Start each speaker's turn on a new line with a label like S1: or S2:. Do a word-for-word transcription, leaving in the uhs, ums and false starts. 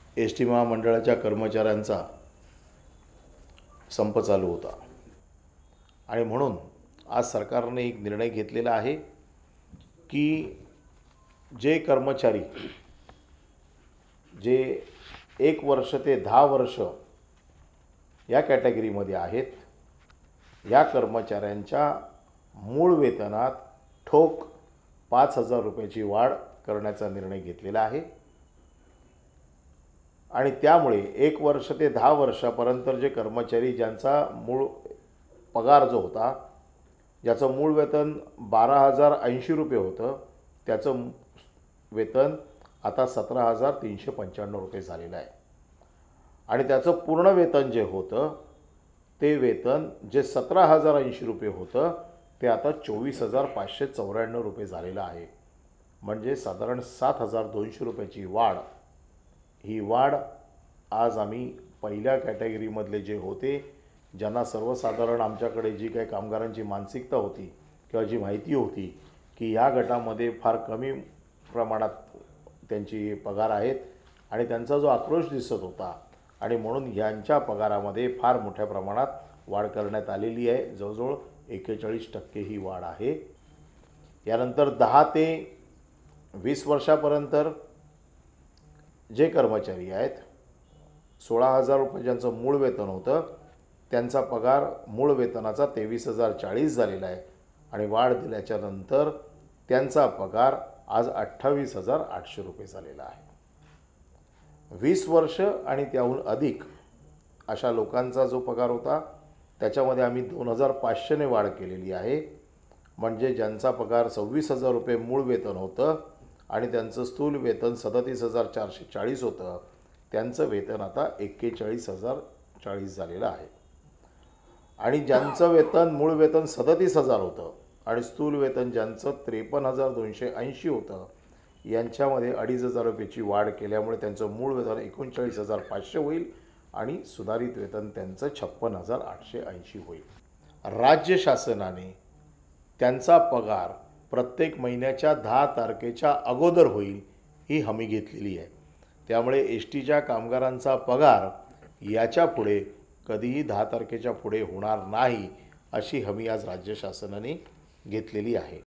S1: S T महामंडळाच्या कर्मचाऱ्यांचा संप चालू होता आणि म्हणून आज सरकारने एक निर्णय घेतलेला आहे की जे कर्मचारी जे एक वर्ष ते दहा वर्ष या कॅटेगरीमध्ये आहेत, या कर्मचाऱ्यांच्या मूळ वेतनात ठोक पाच हजार रुपयाची वाढ करण्याचा निर्णय घेतलेला आहे आणि त्यामुळे एक वर्ष ते दहा वर्षापर्यंत जे कर्मचारी ज्यांचा मूळ पगार जो होता, ज्याचं मूळ वेतन बारा हजार ऐंशी रुपये होतं, त्याचं वेतन आता सतरा हजार तीनशे पंच्याण्णव रुपये झालेलं आहे आणि त्याचं पूर्ण वेतन जे होतं ते वेतन जे सतरा हजार ऐंशी रुपये होतं ते आता चोवीस हजार पाचशे चौऱ्याण्णव रुपये झालेलं आहे. म्हणजे साधारण सात हजार दोनशे रुपयाची वाढ. ही वाढ आज आम्ही पहिल्या कॅटेगरीमधले जे होते, ज्यांना सर्वसाधारण आमच्याकडे जी काही कामगारांची मानसिकता होती किंवा जी माहिती होती की या गटामध्ये फार कमी प्रमाणात त्यांची पगार आहेत आणि त्यांचा जो आक्रोश दिसत होता आणि म्हणून यांच्या पगारामध्ये फार मोठ्या प्रमाणात वाढ करण्यात आलेली आहे. जवळजवळ एक्केचाळीस टक्के ही वाढ आहे. यानंतर दहा ते वीस वर्षापर्यंत जे कर्मचारी आहेत, सोळा हजार रुपये ज्यांचं मूळ वेतन होतं, त्यांचा पगार मूळ वेतनाचा तेवीस हजार चाळीस झालेला आहे आणि वाढ दिल्याच्या नंतर त्यांचा पगार आज अठ्ठावीस हजार आठशे रुपये झालेला आहे. वीस वर्ष आणि त्याहून अधिक अशा लोकांचा जो पगार होता त्याच्यामध्ये आम्ही दोन हजार पाचशेने वाढ केलेली आहे. म्हणजे ज्यांचा पगार सव्वीस हजार रुपये मूळ वेतन होतं आणि त्यांचं स्थूल वेतन सदतीस हजार चारशे चाळीस होतं, त्यांचं वेतन आता एक्केचाळीस हजार चाळीस झालेलं आहे. आणि ज्यांचं वेतन मूळ वेतन सदतीस हजार होतं आणि स्थूल वेतन ज्यांचं त्रेपन्न हजार दोनशे ऐंशी होतं, यांच्यामध्ये अडीच हजार रुपयाची वाढ केल्यामुळे त्यांचं मूळ वेतन एकोणचाळीस हजार पाचशे होईल आणि सुधारित वेतन त्यांचं छप्पन हजार आठशे ऐंशी होईल. राज्य शासनाने त्यांचा पगार प्रत्येक महिन्याच्या दहा तारखेच्या अगोदर होईल ही हमी घेतलेली आहे. त्यामुळे एस टीच्या कामगारांचा पगार याच्या पुढे कधीही दहा तारखेच्या पुढे होणार नाही अशी हमी आज राज्य शासनाने घेतलेली आहे.